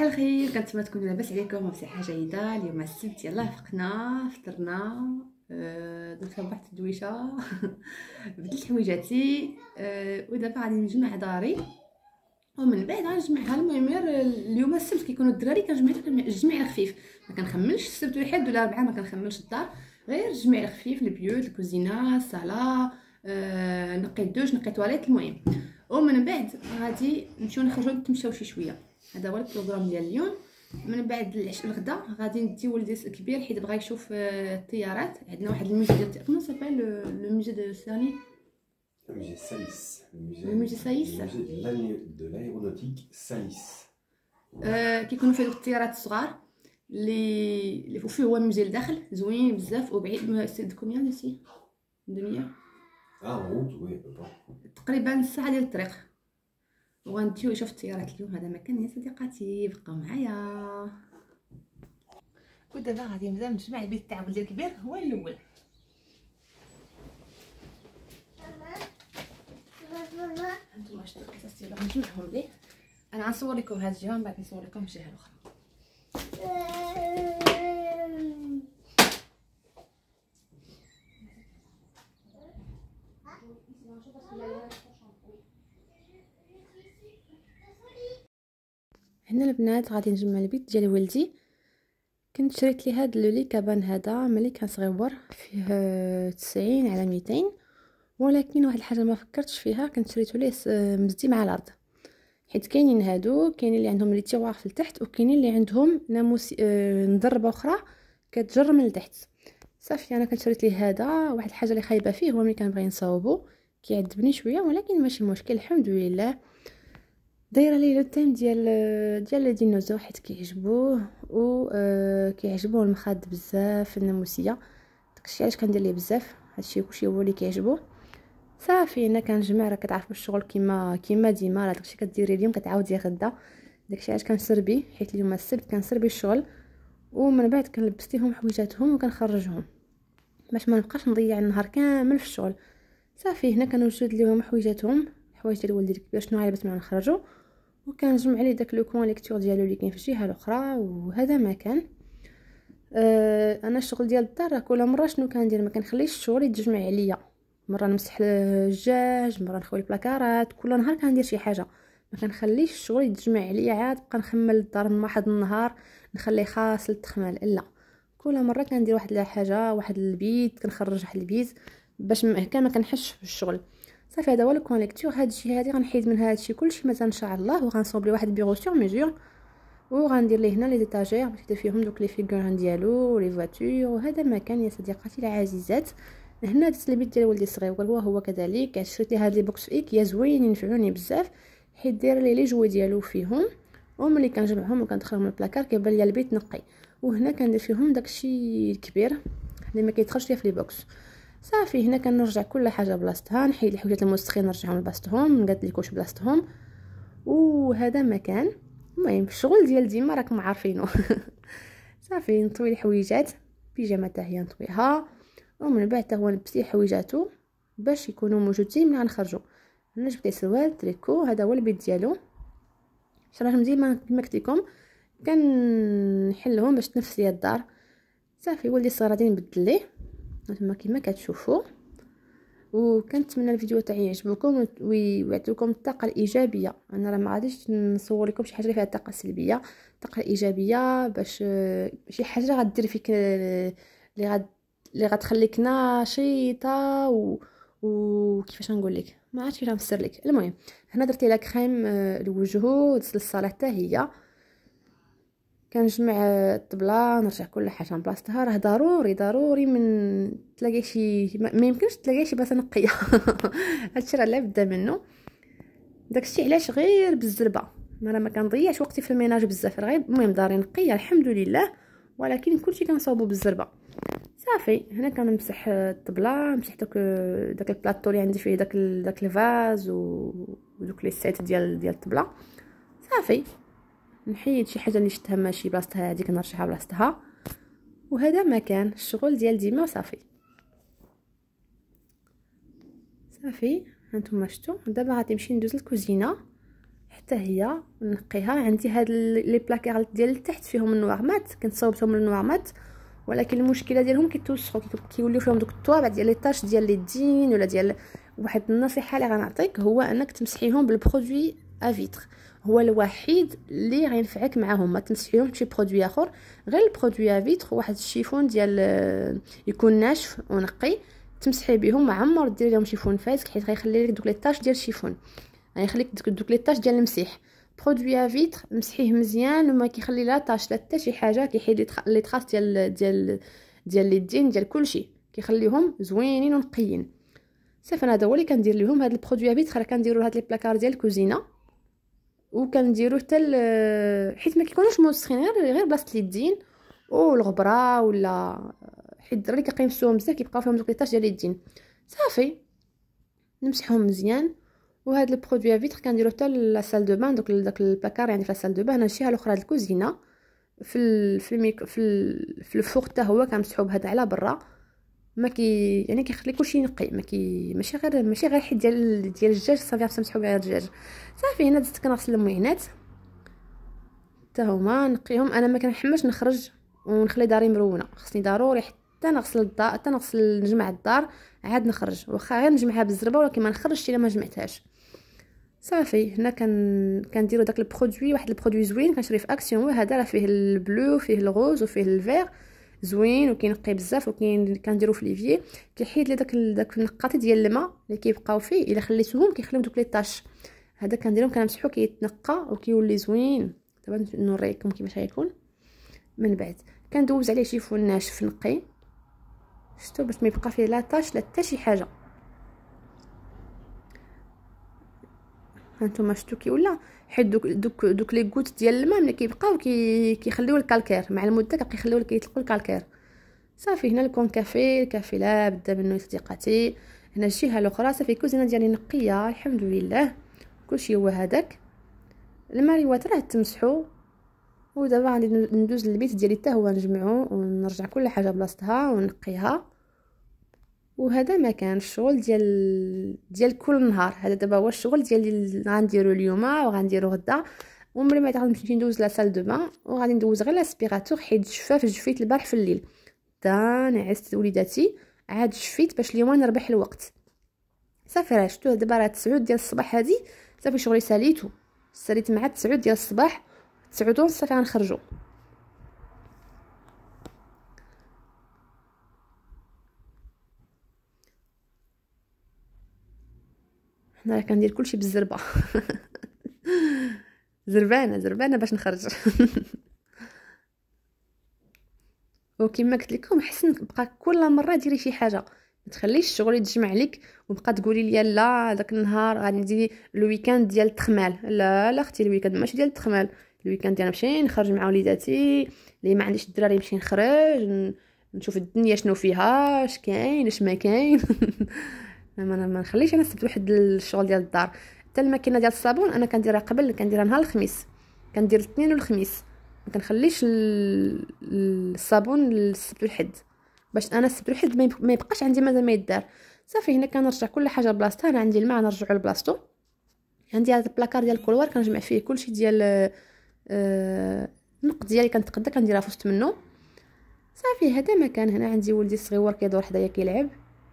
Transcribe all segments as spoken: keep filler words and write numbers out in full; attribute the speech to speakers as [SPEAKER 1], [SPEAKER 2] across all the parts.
[SPEAKER 1] صباح الخير، كنتمنى تكونوا لاباس عليكم وبصحه جيده. اليوم السبت، يلاه فقنا فطرنا، آه، درت واحد الدويشه بدلت حويجاتي، آه، ودابا غادي نجمع داري ومن بعد غنجمعها. المهم غير اليوم السبت كيكونوا الدراري كنجمع الجمع الخفيف، ما كنخملش السبت واحد ولا اربعه، ما كنخملش الدار، غير الجمع الخفيف، البيوت، الكوزينه، الصاله، آه، نقي الدوش، نقي تواليت. المهم ومن بعد غادي نمشيو نخرجوا نتمشاو شي شويه. هذا هو البروغرام ديال اليوم. من بعد العشاء الغدا غادي ندي ولدي الكبير حيت بغا يشوف الطيارات. عندنا واحد الموزه ديال كما سابيل لو موزي دو ساني
[SPEAKER 2] Le musée Salis.
[SPEAKER 1] Le musée Salis.
[SPEAKER 2] Le musée de l'aé- de l'aéronautique Salis.
[SPEAKER 1] آه كيكونوا فيه دوك الطيارات الصغار اللي اللي فيه هو الموزي لداخل زوين بزاف وبعيد. سي كوميان ديسي دنيا
[SPEAKER 2] Ah, en route, oui, peu pas.
[SPEAKER 1] تقريبا ساعه ديال الطريق. وغنديو يشوف الطيارات اليوم. هذا مكان يا صديقاتي، بقاو معايا. ودابا غادي نبدا نجمع البيت تاع ولدي الكبير هو الاول. هانتوما شتو القصص ديالو غنجمعهم ليه. انا غنصور لكم هاد الجهه ومن بعد نصور لكم الجهه الاخرى. هنا البنات غادي نجمع البيت ديال ولدي. كنت شريت لي هاد لولي كابان هذا ملي كان صغيور، فيه تسعين على ميتين، ولكن واحد الحاجه ما فكرتش فيها، كنت شريته ليه مزدي مع الارض، حيت كاينين هادو كاينين اللي عندهم لي تيغوار في التحت وكاينين اللي عندهم ناموس آه مضربه اخرى كتجر من التحت. صافي انا كنت شريت ليه هذا. واحد الحاجه اللي خايبه فيه هو ملي كنبغي نصاوبو كيعذبني شويه، ولكن ماشي مشكل الحمد لله. دايره ليه لو تيم ديال ديال لي ديناصور حيت كيعجبوه و آه كيعجبوه المخاد بزاف الناموسيه. داكشي علاش كندير ليه بزاف هادشي كلشي هو اللي كيعجبوه. صافي انا كنجمع، راه كتعرفوا الشغل كيما كيما ديما، راه داكشي كديري اليوم كتعاودي غدا. داكشي علاش كنسربي، حيت اليوم السبت كنسربي الشغل ومن بعد كنلبس ليهم حويجاتهم وكنخرجهم باش ما نبقاش نضيع النهار كامل في الشغل. صافي هنا كنوجد ليهم حويجاتهم، الحوايج ديال ولدي الكبير شنو على باش ما نخرجوا، وكنجمع ليه داك لو كون ليكتور ديالو اللي كاين في الجهه الاخرى. وهذا مكان أه انا الشغل ديال الدار راه كل مره شنو كندير، ما كنخليش الشغل يتجمع عليا. مره نمسح الدجاج، مره نخوي البلاكارات، كل نهار كندير شي حاجه، ما كنخليش الشغل يتجمع عليا عاد بقى نخمل الدار من واحد النهار نخليه خاص للتخمال. لا، كل مره كندير واحد الحاجه، واحد البيت كنخرج واحد البيت باش هكا ما كنحسش في الشغل. صافي هذا هو الكونيكتور. هاد الشيء هادي غنحيد من هادشي كلشي مثلا ان شاء الله، وغنصوب لي واحد البيرو سور ميزور، وغندير ليه هنا لي ديتاجير باش يدير فيهم دوك لي فيغوران ديالو ولي فواتور. وهذا مكان يا صديقاتي العزيزات. هنا درت البيت ديال ولدي الصغير هو هو كذلك. شريت ليه هاد لي بوكس في ايكيا زوينين ينفعوني بزاف، حيت داير لي لي جوي ديالو فيهم، وملي كنجمعهم وكندخلهم للبلاكار كيبان لي البيت نقي. وهنا كندير فيهم داكشي الكبير اللي ما كيدخلش ليا في لي بوكس. صافي هنا كنرجع كل حاجه بلاصتها، نحيد الحويجات الموسخين نرجعهم لبلاصتهم، نقاد لي كوش بلاصتهم. وهذا مكان. المهم الشغل ديال ديما راكم عارفينه. صافي نطوي الحويجات، بيجامه حتى هي نطويها، ومن بعد حتى هو نلبس ليه حويجاتو باش يكونوا موجودين ملي غنخرجوا. انا جبت لي سروال تريكو، هذا هو البيت ديالو. شراهم ديما كما قلت لكم كنحلهم باش تنفس ليا الدار. صافي ولدي الصغير غادي نبدل ليه نتوما كما كتشوفوا. وكنتمنى الفيديو تاعي يعجبكم ويعطيكم الطاقه الايجابيه. انا راه ما غاديش نصور لكم شي حاجه اللي فيها الطاقه السلبيه، الطاقه الايجابيه باش شي حاجه غدير فيك اللي غاد اللي غتخليك نشيطه و... وكيفاش نقول لك، ما عرفتش كيفاش نفسر لك. المهم هنا درت لها كريم الوجه ودرت للصاله حتى هي. كنجمع الطبله نرجع كل حاجه لبلاصتها. راه ضروري ضروري من تلاقي شي ما يمكنش تلاقي شي بلاصه نقيه. هادشي راه لا بدا منه. داكشي علاش غير بالزربه، ما راه ما كنضيعش وقتي في الميناج بزاف، غير المهم داري نقيه الحمد لله، ولكن كلشي كنصاوبو بالزربه. صافي هنا كنمسح الطبله، مسح داك داك البلاطو اللي عندي فيه داك داك الفاز ودوك لي سيت ديال ديال الطبله. صافي نحيد شي حاجه اللي شفتها ماشي بلاصتها هذيك نرجعها بلاصتها. وهذا مكان الشغل ديال ديما. وصافي صافي هانتوما شفتوا. دابا غادي نمشي ندوز للكوزينه حتى هي نقيها. عندي هاد لي بلاكار ديال التحت فيهم النوار مات، كنت صوبتهم النوار مات، ولكن المشكله ديالهم كيتوسخوا، كيوليو فيهم دوك الطوابع ديال لي طاش ديال لي دين ولا ديال. واحد النصيحه اللي غنعطيك هو انك تمسحيهم بالبرودوي افيتر، هو الوحيد اللي غينفعك معاهم. ما تمسحيهم بشي برودوي اخر غير البرودوي افيتر. واحد الشيفون ديال يكون ناشف ونقي تمسحي بهم، عمر ديري لهم شيفون فاسك حيت غيخلي لك دوك لي طاش ديال الشيفون، غيخليك دوك دوك لي طاش ديال المسيح. برودوي افيتر مسحيه مزيان وما كيخلي لا طاش لا حتى شي حاجه، كيحيد لي طراس ديال ديال ديال لي دين ديال كلشي، كيخليهم زوينين ونقيين. صافي انا هذا هو اللي كندير لهم هاد البرودوي افيتر. راه كنديروا لهاد لي بلاكار ديال الكوزينه وكنديروا حتى حيت ما كيكونوش موسخين، غير غير بلاصه اليدين والغبره ولا حيت الدراري كيقيمسوهم بزاف كيبقاو فيهم دوك لي طاش ديال اليدين. صافي نمسحهم مزيان. وهاد البرودوي افيتر كنديرو حتى لا سال دو بان، دوك داك البلاكار يعني في لا سال دو بان. هادشي الاخرى د الكوزينه في ال في الميك في ال في الفوق حتى هو كنمسحو بهذا على برا، ما كي يعني كيخلي كلشي نقي، ما كي ماشي غير ماشي غير حيت ديال ديال الدجاج صافي نمسحو غير الدجاج. صافي هنا زدت كنغسل المعينات حتى هما نقيهم. انا ما كنحملش نخرج ونخلي داري مرونه، خصني ضروري حتى نغسل الدار حتى نغسل نجمع الدار عاد نخرج، واخا غير نجمعها بالزربه ولكن ما نخرجش الا ما جمعتهاش. صافي هنا كان كنديرو داك البرودوي، واحد البرودوي زوين كنشري في اكسيون، وهذا راه فيه البلو وفيه الغوز وفيه الفير زوين وكينقي بزاف، وكاين كنديرو في ليفيي كيحيد لي داك داك النقاطي ديال الماء اللي كيبقاو فيه الا خليتوهم كيخليو دوك لي طاش. هذا كنديرهم كنمسحو كيتنقى وكيولي زوين. دابا نوريكم كيفاش غيكون من بعد. كندوز عليه شيفون ناشف نقي شتو باش ما يبقى فيه لا طاش لا حتى شي حاجه. هانتوما شتو كي ولا حيت دوك دوك دوك لي غوت ديال الماء ملي كيبقاو كي كيخليو الكالكير مع المده كيبقى يخليو كيطلقوا الكالكير. صافي هنا الكون كافي الكافي لا بدا منه صديقاتي. هنا الجهه الاخرى صافي الكوزينه ديالي نقيه الحمد لله، كلشي هو هذاك. الماريوات راه تمسحوا. ودابا غادي ندوز للبيت ديالي حتى هو نجمعو ونرجع كل حاجه بلاصتها ونقيها. وهذا ما كان الشغل ديال ديال كل نهار. هذا دابا هو الشغل ديالي اللي غنديرو اليوم وغنديرو غدا. وملي ما غنمشي ندوز لا سال دو بان وغادي ندوز غير لاسبيراتور حيت جفاف جفيت البارح في الليل تا نعست وليداتي عاد جفيت باش اليوم نربح الوقت. صافي راه شفتوا دابا راه تسعود ديال الصباح هذه صافي شغلي ساليتو ساليت مع تسعود ديال الصباح تسعود ونص صافي غنخرجوا. حنا راه كندير كلشي بالزربه زربانه زربانه باش نخرج وكما قلت لكم حسن بقى كل مره ديري شي حاجه، ما تخليش الشغل يتجمع لك وبقى تقولي لي لا داك النهار غادي ندير الويكاند ديال التخمال. لا لا اختي الويكاند ماشي ديال التخمال، الويكاند ديال نمشي نخرج مع وليداتي اللي ما عنديش الدراري نمشي نخرج نشوف الدنيا شنو فيها اش كاين اش ما كاين ما ما نخليش انا السبت واحد الشغل ديال الدار. حتى الماكينه ديال الصابون انا كنديرها قبل كنديرها نهار الخميس، كندير الاثنين والخميس، ما كنخليش الصابون للسبت والحد باش انا السبت والحد ما يبقاش عندي مازال ما يدار. صافي هنا كنرجع كل حاجه بلاصتها. انا عندي الماء نرجعو لبلاصتو، عندي هذا البلاكار ديال الكولوار كنجمع فيه كلشي ديال آه النقط ديالي كنتقدا كنديرها في وسط منه. صافي هذا مكان. هنا عندي ولدي الصغيور كيدور حدايا كيلعب.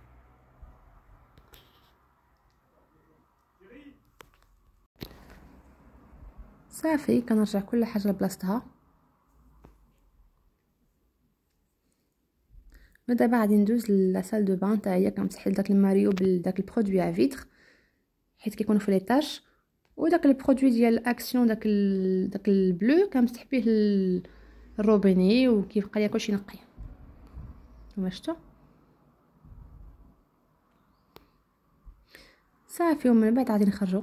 [SPEAKER 1] صافي كنرجع كل حاجه لبلاصتها. ودابا غادي ندوز للسال دو بان حتى هي كنمسح داك الماريو بداك البرودوي افيتر حيت كيكونوا في ليطاج، وداك البرودوي ديال اكسيون داك ال... داك البلو كنمسح به الروبيني وكيبقى ليا كلشي نقي. نتوما شفتوا صافي. ومن بعد غادي نخرجوا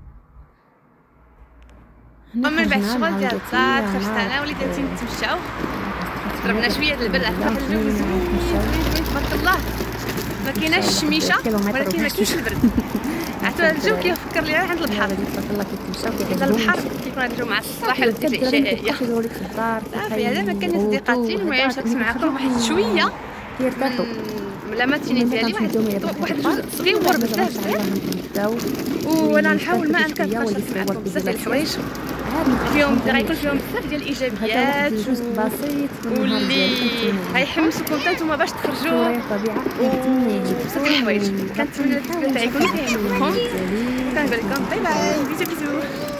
[SPEAKER 3] ومن بعد الشغل ديال الدار خرجت انا وليداتي نتمشاو ضربنا شويه د البرد حتى الجو زوين زوين تبارك الله. ما كايناش الشميشه ولكن ما كاينش البرد. عرفتوا هذا الجو كيفكر لي عند البحر.
[SPEAKER 1] تبارك الله كيتمشاو
[SPEAKER 3] كيحيد البحر كيكون هذا الجو مع الصباح ولا العشاء. صافي هذا مكان صديقاتي. المهم شاركت معكم واحد شويه
[SPEAKER 1] كيرتاحوا
[SPEAKER 3] لا ماتيني ديالي واحد واحد الجزء صغير بزاف وانا نحاول ما انكر نشارك معكم بزاف ديال الحوايج فيهم غيكون فيهم بزاف ديال الايجابيات واللي غيحمسوكم حتى نتوما باش تخرجوا بزاف ديال الحوايج. كنتمنى الفيديو تاعي يكون عجبكم، كنقول لكم باي باي، بيزو بيزو.